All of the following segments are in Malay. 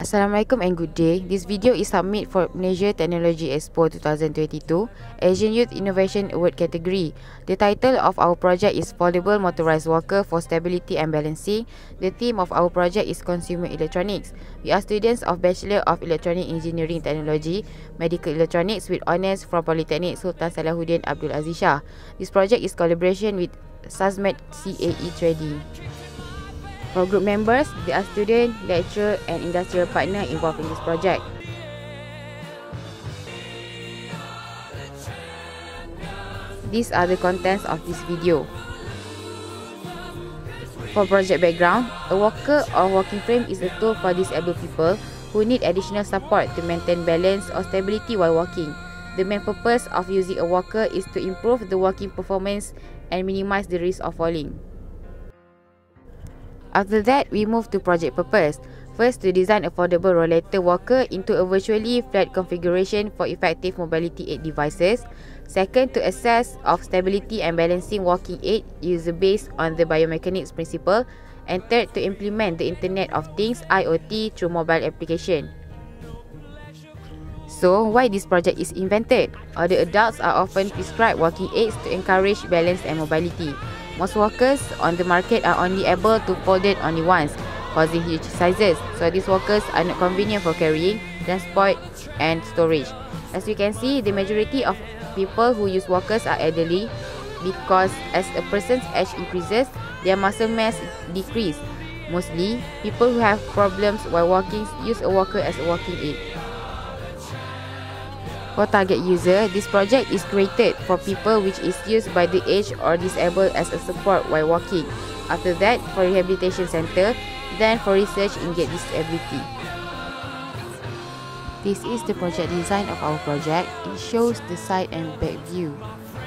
Assalamualaikum and good day. This video is submitted for Malaysia Technology Expo 2022 Asian Youth Innovation Award category. The title of our project is Foldable Motorized Walker for Stability and Balancing. The theme of our project is Consumer Electronics. We are students of Bachelor of Electronic Engineering Technology, Medical Electronics with honours from Politeknik Sultan Salahuddin Abdul Aziz Shah. This project is collaboration with Sazmed CAE Trading. For group members, there are student, lecturer and industrial partner involved in this project. These are the contents of this video. For project background, a walker or walking frame is a tool for disabled people who need additional support to maintain balance or stability while walking. The main purpose of using a walker is to improve the walking performance and minimize the risk of falling. After that, we move to project purpose. First, to design a foldable rollator walker into a virtually flat configuration for effective mobility aid devices. Second, to assess of stability and balancing walking aid user based on the biomechanics principle. And third, to implement the Internet of Things (IoT) through mobile application. So, why this project is invented? Older adults are often prescribed walking aids to encourage balance and mobility. Most walkers on the market are only able to fold it only once, causing huge sizes. So these walkers are not convenient for carrying, transport and storage. As you can see, the majority of people who use walkers are elderly because as a person's age increases, their muscle mass decreases. Mostly, people who have problems while walking use a walker as a walking aid. For target user, this project is created for people which is used by the aged or disabled as a support while walking. After that, for rehabilitation center, then for research in get disability. This is the project design of our project. It shows the side and back view.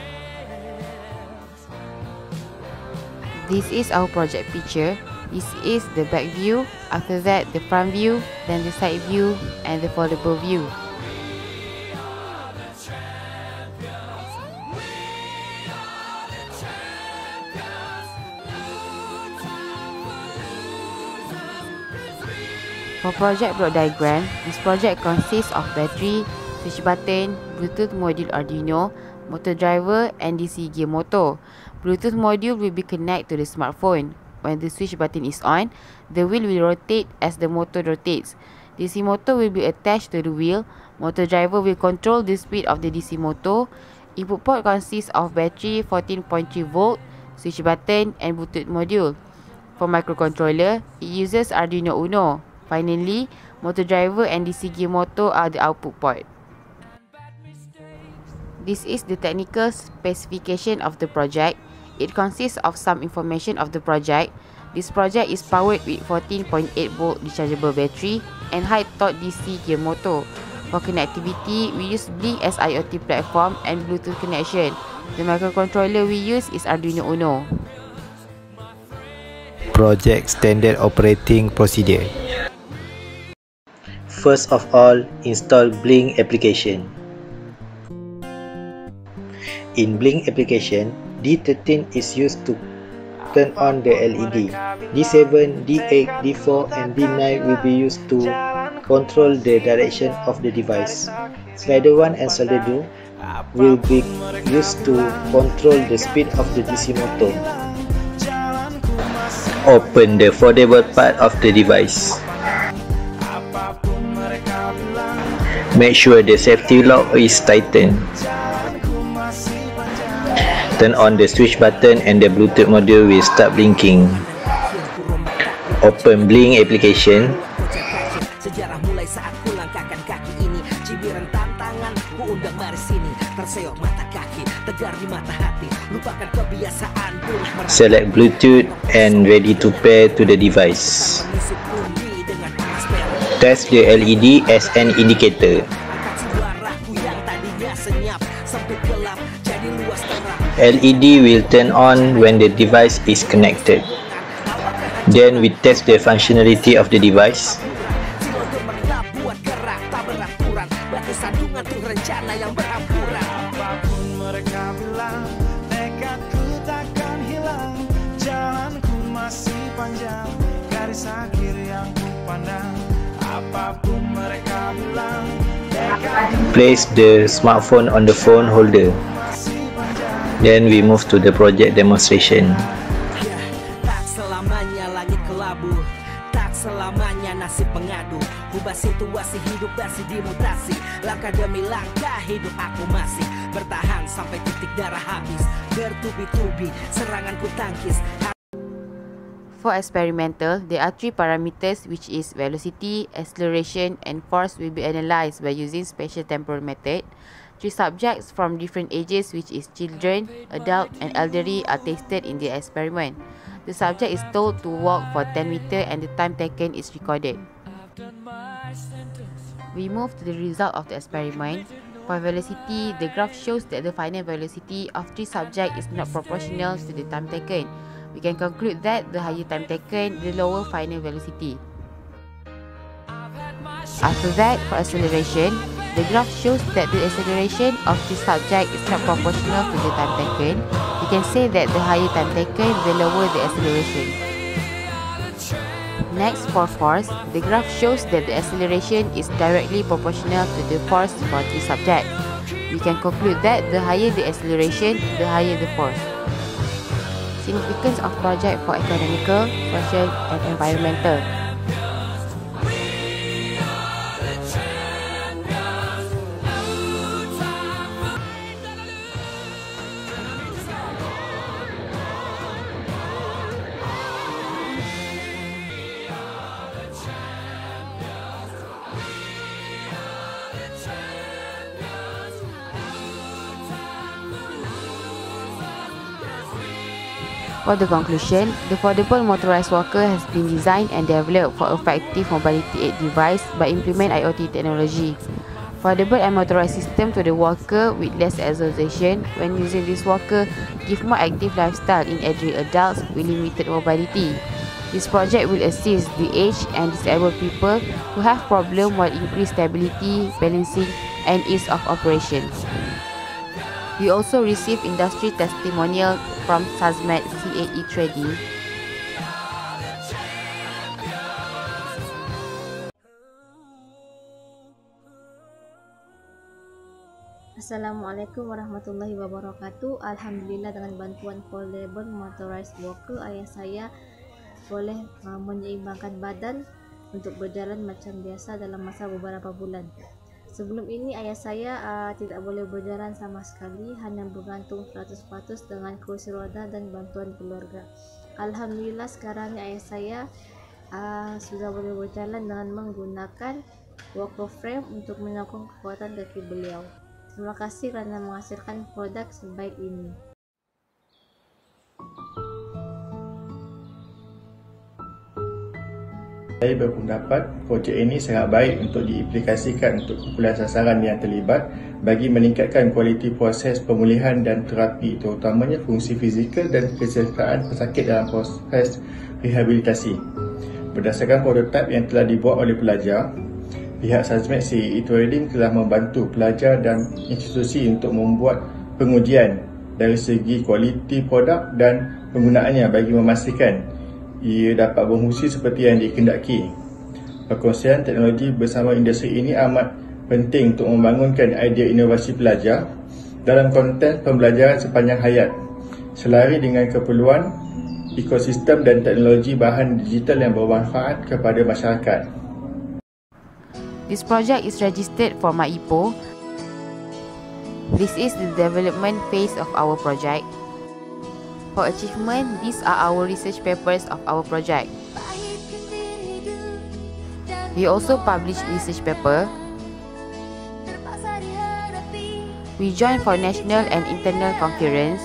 This is our project picture. This is the back view. After that, the front view, then the side view and the foldable view. For project block diagram, this project consists of battery, switch button, Bluetooth module Arduino, motor driver and DC gear motor. Bluetooth module will be connected to the smartphone. When the switch button is on, the wheel will rotate as the motor rotates. DC motor will be attached to the wheel. Motor driver will control the speed of the DC motor. Input port consists of battery 14.3 volt, switch button and Bluetooth module. For microcontroller, it uses Arduino Uno. Finally, motor driver and DC gear motor are the output port. This is the technical specification of the project. It consists of some information of the project. This project is powered with 14.8 volt rechargeable battery and high torque DC gear motor. For connectivity, we use Blink as IoT platform and Bluetooth connection. The microcontroller we use is Arduino Uno. Project Standard Operating Procedure. First of all, install Blink application. In Blink application, D13 is used to turn on the LED. D7, D8, D4 and D9 will be used to control the direction of the device. Slider 1 and Slider 2 will be used to control the speed of the DC motor. Open the foldable part of the device. Make sure the safety lock is tightened. Turn on the switch button and the Bluetooth module will start blinking. Open Blink application. Select Bluetooth and ready to pair to the device. Test the LED as an indicator. LED will turn on when the device is connected. Then we test the functionality of the device. Place the smartphone on the phone holder. Then we move to the project demonstration. Tak selamanya langit kelabu, tak selamanya nasib mengadu. Ubah situasi hidup masih dimutasi. Langkah demi langkah hidup aku masih bertahan sampai titik darah habis. Bertubi-tubi seranganku tangkis. For experimental, there are 3 parameters, which is velocity, acceleration and force will be analysed by using spatial temporal method. 3 subjects from different ages, which is children, adult and elderly, are tested in the experiment. The subject is told to walk for 10 meters and the time taken is recorded. We move to the result of the experiment. For velocity, the graph shows that the final velocity of 3 subjects is not proportional to the time taken. We can conclude that the higher time taken, the lower final velocity. After that, for acceleration, the graph shows that the acceleration of the subject is not proportional to the time taken. We can say that the higher time taken, the lower the acceleration. Next, for force, the graph shows that the acceleration is directly proportional to the force for 3 subjects. We can conclude that the higher the acceleration, the higher the force. Significance of project for economical, social and environmental. For the conclusion, the foldable motorized walker has been designed and developed for effective mobility aid device by implement IoT technology. Foldable and motorized system to the walker with less exhaustion when using this walker give more active lifestyle in elderly adults with limited mobility. This project will assist the aged and disabled people who have problem while increase stability, balancing and ease of operation. We also receive industry testimonial from Sazmed CAE Trading. Assalamualaikum warahmatullahi wabarakatuh. Alhamdulillah, dengan bantuan Foldable Motorized Walker, ayah saya boleh menyeimbangkan badan untuk berjalan macam biasa dalam masa beberapa bulan. Sebelum ini ayah saya tidak boleh berjalan sama sekali, hanya bergantung 100% dengan kursi roda dan bantuan keluarga. Alhamdulillah, sekarang ayah saya sudah boleh berjalan dengan menggunakan walker frame untuk menyokong kekuatan kaki beliau. Terima kasih kerana menghasilkan produk sebaik ini. Saya berpendapat projek ini sangat baik untuk diaplikasikan untuk kumpulan sasaran yang terlibat bagi meningkatkan kualiti proses pemulihan dan terapi, terutamanya fungsi fizikal dan kesejahteraan pesakit dalam proses rehabilitasi. Berdasarkan prototipe yang telah dibuat oleh pelajar, pihak Sazmed CAE Trading telah membantu pelajar dan institusi untuk membuat pengujian dari segi kualiti produk dan penggunaannya bagi memastikan ia dapat berfungsi seperti yang dikehendaki. Perkongsian teknologi bersama industri ini amat penting untuk membangunkan idea inovasi pelajar dalam konten pembelajaran sepanjang hayat, selari dengan keperluan ekosistem dan teknologi bahan digital yang bermanfaat kepada masyarakat. This project is registered for MyIPO. This is the development phase of our project. For achievement, these are our research papers of our project. We also publish research paper. We join for national and internal conference.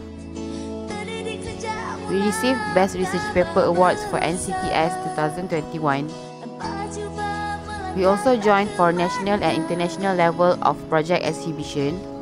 We received Best Research Paper Awards for NCTS 2021. We also joined for national and international level of project exhibition.